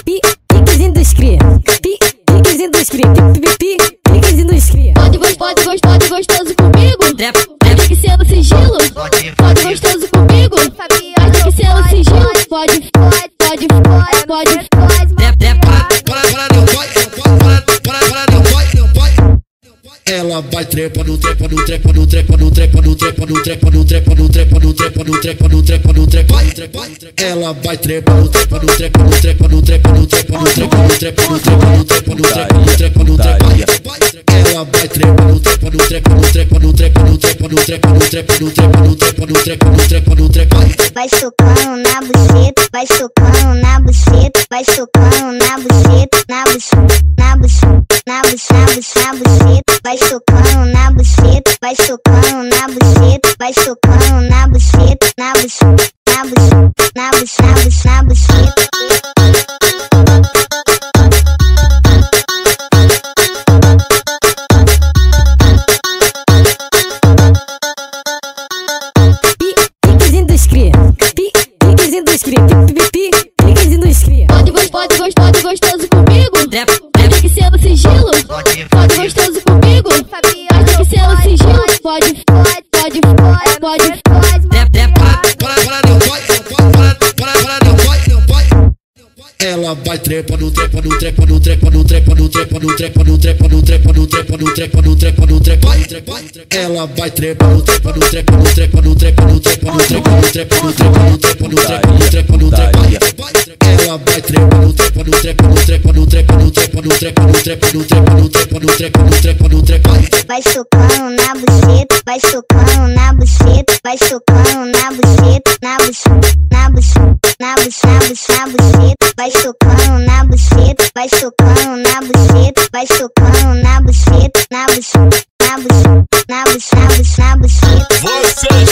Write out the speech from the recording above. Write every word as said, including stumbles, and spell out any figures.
Piquezinho dos cria, piquezinho dos cria, piquezinho dos cria. Pode gostar, pode gostar, pode gostoso comigo. Pode que ser no sigilo. Pode gostoso comigo. Pode que ser no sigilo. Pode, pode, pode, pode, pode. Ela vai trepa no trepa no trepa no trepa no trepa no trepa no trepa no trepa no trepa no trepa no trepa no trepa no trepa. Ela vai trepa no trepa no trepa no trepa no trepa no trepa no trepa no trepa no trepa no trepa no trepa no trepa no trepa. Ela vai trepa no trepa no trepa no trepa no trepa no trepa no trepa no trepa no trepa no trepa no trepa no trepa no trepa. Vai socando na buceta, vai socando na buceta, vai socando na buceta, na buceta, na buceta, na buceta, na buceta, vai socando na buceta, vai socando na buceta, vai socando na buceta, na buceta, na buceta, na buceta, na buceta. Pode gostar, pode gostar, pode gostoso comigo. Pode que ser no sigilo. Pode gostoso comigo. Pode que ser no sigilo. Pode, pode, pode, pode, pode. Ela vai trepa no trepa no trepa no trepa no trepa no trepa no trepa no trepa no trepa no trepa no trepa no trepa no trepa. Ela vai trepa no trepa no trepa no trepa no trepa no trepa no trepa no trepa no trepa no trepa no trepa no trepa no trepa. Ela vai trepa no trepa no trepa no trepa no trepa no trepa no trepa no trepa no trepa no trepa no trepa no trepa no trepa. Vai socando na buceta, vai socando na buceta, vai socando na buceta, na buceta, na buceta, na buceta, na buceta, vai socando na buceta, vai socando na buceta, vai socando na buceta, na buceta, na buceta, na buceta, na buceta. Você